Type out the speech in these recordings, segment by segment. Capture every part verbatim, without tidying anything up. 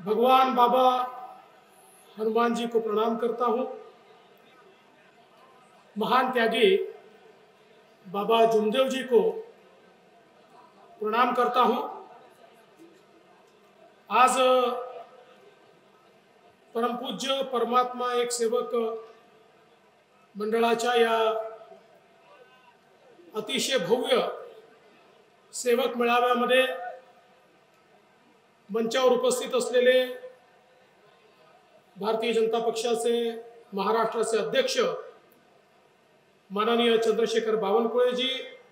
भगवान बाबा हनुमान जी को प्रणाम करता हूँ। महान त्यागी बाबा जुमदेव जी को प्रणाम करता हूँ। आज परमपूज्य परमात्मा एक सेवक मंडळाच्या या अतिशय भव्य सेवक मेळाव्यामध्ये मंचावर उपस्थित असलेले भारतीय जनता पक्षाचे महाराष्ट्राचे अध्यक्ष माननीय चंद्रशेखर बावनकुळेजी,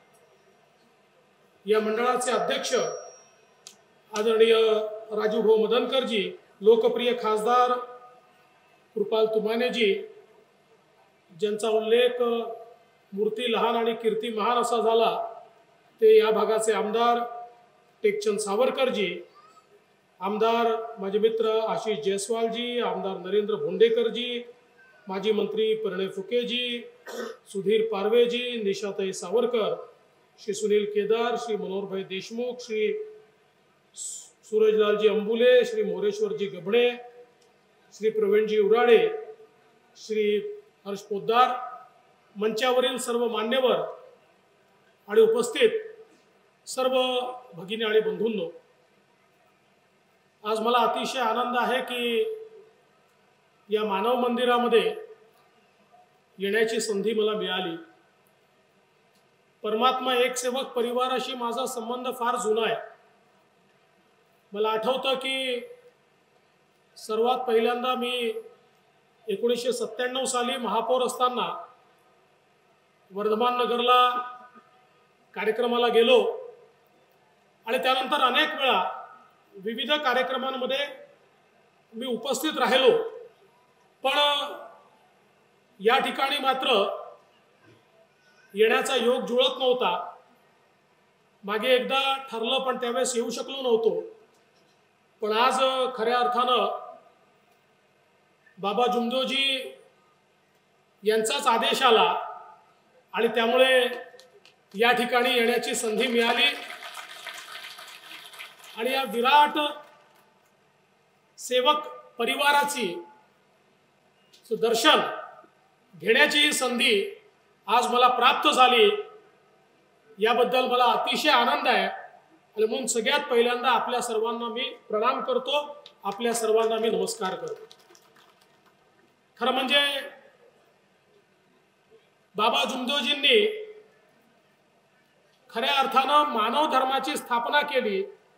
या मंडळाचे अध्यक्ष आदरणीय राजूभाऊ मदनकरजी, लोकप्रिय खासदार कृपाल तुमानेजी, ज्यांचा उल्लेख मूर्ती लहान आणि कीर्ती महान असा झाला, ते या भागाचे आमदार टेकचंद सावरकरजी, आमदार माझे मित्र आशिष जयस्वालजी, आमदार नरेंद्र भोंडेकरजी, माजी मंत्री परिणय फुकेजी, सुधीर पारवेजी, निशाताई सावरकर, श्री सुनील केदार, श्री मनोहरभाई देशमुख, श्री सूरजलालजी अंबुले, श्री मोरेश्वरजी गभणे, श्री प्रवीणजी उराडे, श्री हर्ष पोद्दार, मंचावरील सर्व मान्यवर आणि उपस्थित सर्व भगिनी आणि बंधूंनो, आज मला अतिशय आनंद आहे की या मानव मंदिरामध्ये येण्याची संधी मला मिळाली। परमात्मा एक सेवक परिवाराशी माझा संबंध फार जुना आहे। मला आठवतं की सर्वात पहिल्यांदा मी एकोणीसशे सत्त्याण्णव साली महापौर असताना वर्धमान नगरला कार्यक्रमाला गेलो आणि त्यानंतर अनेक वेळा विविध कार्यक्रमांमध्ये मी उपस्थित राहिलो, पण या ठिकाणी मात्र येण्याचा योग जुळत नव्हता। मागे एकदा ठरलं पण त्यावेळेस येऊ शकलो नव्हतो, पण आज खऱ्या अर्थानं बाबा जुमदेवजी यांचाच आदेश आला आणि त्यामुळे या ठिकाणी येण्याची संधी मिळाली आणि या विराट सेवक परिवाराची दर्शन घेण्याची संधी आज मला प्राप्त झाली, याबद्दल मला अतिशय आनंद आहे आणि म्हणून सगळ्यात पहिल्यांदा आपल्या सर्वांना मी प्रणाम करतो, आपल्या सर्वांना मी नमस्कार करतो। खरं म्हणजे बाबा जुमदेवजींनी खऱ्या अर्थानं मानव धर्माची स्थापना केली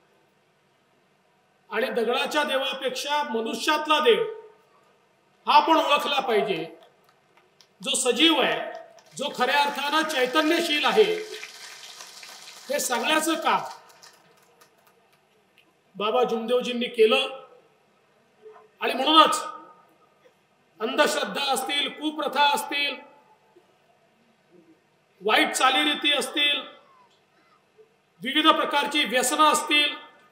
आणि दगडाच्या देवापेक्षा मनुष्यातला देव हा पण ओळखला पाहिजे, जो सजीव आहे, जो खऱ्या अर्थानं चैतन्यशील आहे। हे सगळ्याचं काम बाबा जुमदेवजींनी केलं आणि म्हणूनच अंधश्रद्धा असतील, कुप्रथा असतील, वाईट चालीरीती असतील, विविध प्रकारची व्यसनं असतील,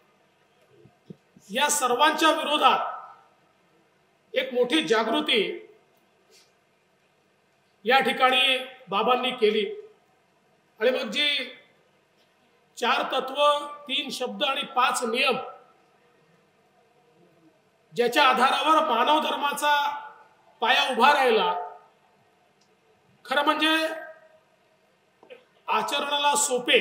या सर्वांच्या विरोधात एक मोठी जागृती या ठिकाणी बाबांनी केली आणि मग जी चार तत्व, तीन शब्द आणि पाच नियम ज्याच्या आधारावर मानव धर्माचा पाया उभा राहिला, खरं म्हणजे आचरणाला सोपे,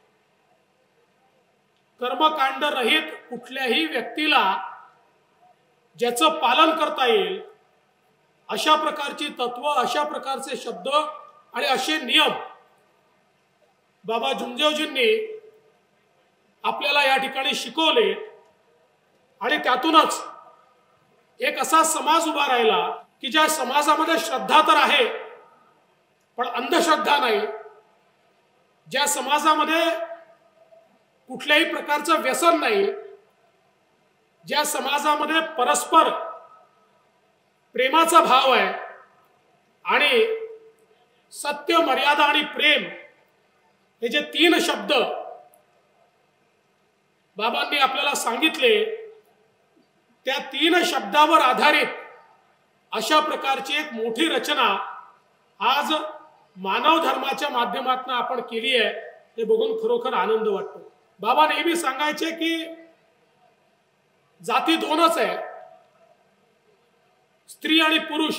कर्मकांड रहित कुठल्याही व्यक्तीला ज्याचं पालन करता येईल अशा प्रकारची तत्व, अशा प्रकारचे शब्द आणि असे नियम बाबा जुमदेवजींनी आपल्याला या ठिकाणी शिकवले आणि त्यातूनच एक असा समाज उभा राहिला की ज्या समाजामध्ये श्रद्धा तर आहे पण अंधश्रद्धा नाही, ज्या समाजामध्ये कुठल्याही प्रकारचं व्यसन नाही, ज्या समाजामध्ये परस्पर प्रेमाचा भाव आहे आणि सत्य, मर्यादा आणि प्रेम हे जे तीन शब्द बाबांनी आपल्याला सांगितले, त्या तीन शब्दावर आधारित अशा प्रकारची एक मोठी रचना आज मानव धर्माच्या माध्यमातून आपण केली आहे, हे बघून खरोखर आनंद वाटतो। बाबा नेहमी सांगायचे की जाती दोनच आहे, स्त्री आणि पुरुष,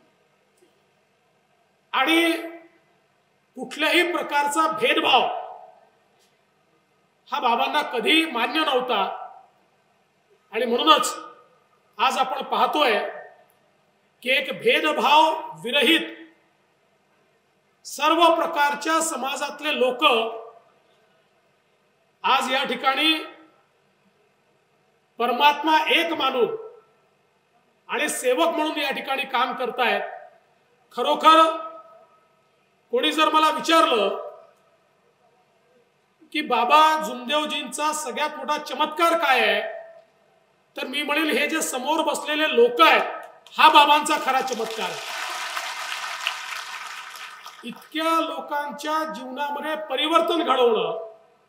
आणि कुठल्याही प्रकारचा भेदभाव हा बाबांना कधी मान्य नव्हता. आणि म्हणूनच आज आपण पाहतोय की एक भेदभाव विरहित सर्व प्रकारच्या समाजातले लोक आज या ठिकाणी परमात्मा एक मानून आणि सेवक म्हणून या ठिकाणी काम करतायत. खरोखर कोणी जर मला विचारलं की बाबा जुमदेवजींचा सगळ्यात मोठा चमत्कार काय आहे, तर मी म्हणेल हे जे समोर बसलेले लोक आहेत हा बाबांचा खरा चमत्कार आहे. इतक्या लोकांच्या जीवनामध्ये परिवर्तन घडवणं,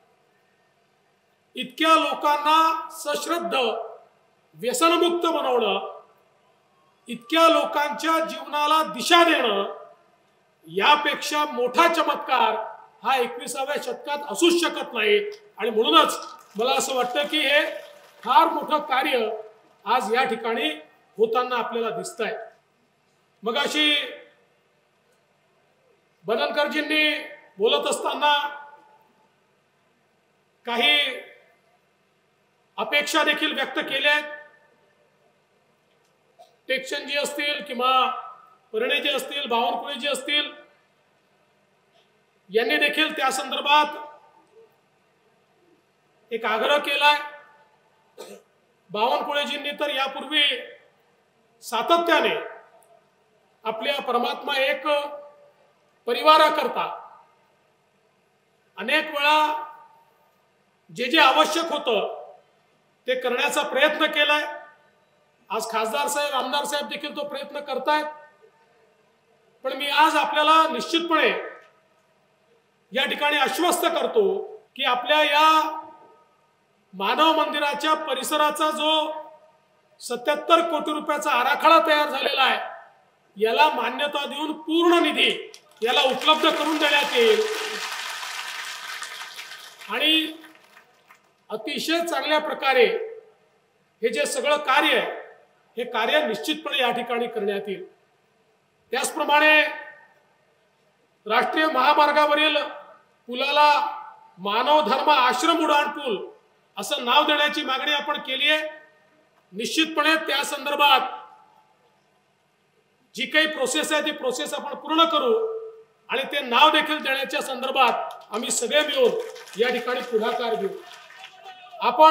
इतक्या लोकांना सश्रद्ध व्यसनमुक्त बनवणं, इतक्या लोकांच्या जीवनाला दिशा देणं, यापेक्षा मोठा चमत्कार हा एकविसाव्या शतकात असूच शकत नाही. आणि म्हणूनच मला असं वाटतं की हे फार मोठं कार्य आज या ठिकाणी होताना आपल्याला दिसतंय. मगाशी बनकरजींनी बोलत असताना काही अपेक्षा देखील व्यक्त केल्या आहेत. टेक्चनजी असतील किंवा परिणयजी असतील, बावनकुळेजी असतील, यांनी देखील त्या संदर्भात एक आग्रह केलाय. बावनकुळेजींनी तर यापूर्वी सातत्याने आपल्या परमात्मा एक परिवाराकरता अनेक वेळा जे जे आवश्यक होतं ते करण्याचा प्रयत्न केलाय. आज खासदार साहेब, आमदार साहेब देखील तो प्रयत्न करतायत. पण मी आज आपल्याला निश्चितपणे या ठिकाणी आश्वस्त करतो की आपल्या या मानव मंदिराच्या परिसराचा जो सत्याहत्तर कोटी रुपयाचा आराखडा तयार झालेला आहे, याला मान्यता देऊन पूर्ण निधी याला उपलब्ध करून देण्यात येईल. आणि अतिशय चांगल्या प्रकारे हे जे सगळं कार्य आहे हे कार्य निश्चितपणे या ठिकाणी करण्यात येईल. त्याचप्रमाणे राष्ट्रीय महामार्गावरील पुलाला मानव धर्म आश्रम उड्डाण पूल असं नाव देण्याची मागणी आपण केली आहे. निश्चितपणे त्या संदर्भात जी काही प्रोसेस आहे ती प्रोसेस आपण पूर्ण करू आणि ते नाव देखील देण्याच्या संदर्भात आम्ही सगळे मिळून या ठिकाणी पुढाकार घेऊ. आपण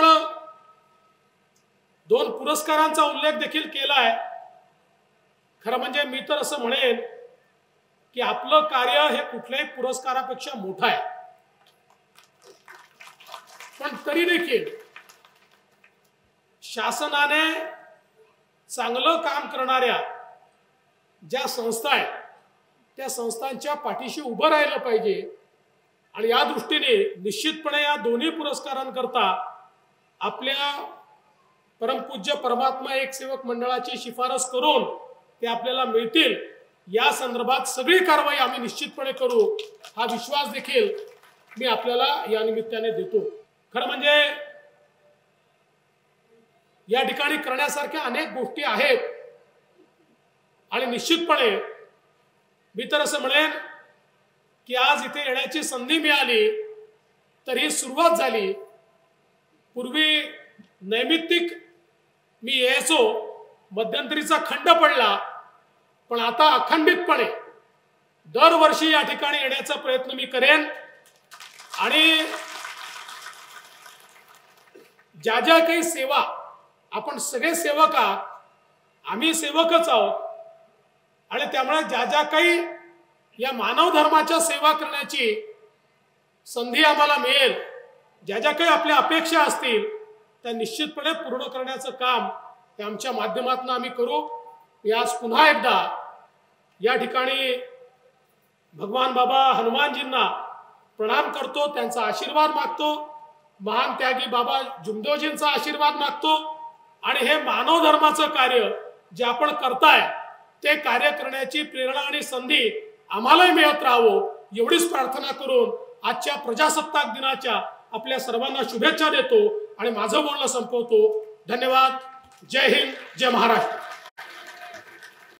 दोन पुरस्कारांचा उल्लेख देखील केला आहे. खरं म्हणजे मी तर असं म्हणेन की आपलं कार्य हे कुठल्याही पुरस्कारापेक्षा मोठं आहे. पण तरी देखील शासनाने चांगलं काम करणाऱ्या ज्या संस्था आहेत त्या संस्थांच्या पाठीशी उभं राहिलं पाहिजे. आणि या दृष्टीने निश्चितपणे या दोन्ही पुरस्कारांकरता आपल्या परमपूज्य परमात्मा एक सेवक मंडळाची शिफारस करून ते आपल्याला मिळतील. या संदर्भात सगळी कारवाई आम्ही निश्चितपणे करू हा विश्वास देखील मी आपल्याला या निमित्ताने देतो. खरं म्हणजे या ठिकाणी करण्यासारख्या अनेक गोष्टी आहेत आणि निश्चितपणे मी तर असं म्हणेन की आज इथे येण्याची संधी मिळाली तर ही सुरुवात झाली. पूर्वी नैमित्तिक मी यायचो, मध्यंतरीचा खंड पडला, पण आता अखंडितपणे दरवर्षी या ठिकाणी येण्याचा प्रयत्न मी करेन. आणि ज्या ज्या काही सेवा, आपण सगळे सेवक आहात, आम्ही सेवकच आहोत, आणि त्यामुळे ज्या ज्या काही या मानव धर्माच्या सेवा करण्याची संधी आम्हाला मिळेल, ज्या ज्या काही आपल्या अपेक्षा असतील त्या निश्चितपणे पूर्ण करण्याचं काम ते आमच्या माध्यमातून आम्ही करू. मी आज पुन्हा एकदा या ठिकाणी भगवान बाबा हनुमानजींना प्रणाम करतो, त्यांचा आशीर्वाद मागतो, महान त्यागी बाबा जुमदेवजींचा आशीर्वाद मागतो. आणि हे मानव धर्माचं कार्य जे आपण करताय ते कार्य करण्याची प्रेरणा आणि संधी आम्हालाही मिळत राहावं एवढीच प्रार्थना करून आजच्या प्रजासत्ताक दिनाच्या आपल्या सर्वांना शुभेच्छा देतो आणि माझं बोलणं संपवतो. धन्यवाद. जय हिंद, जय महाराष्ट्र.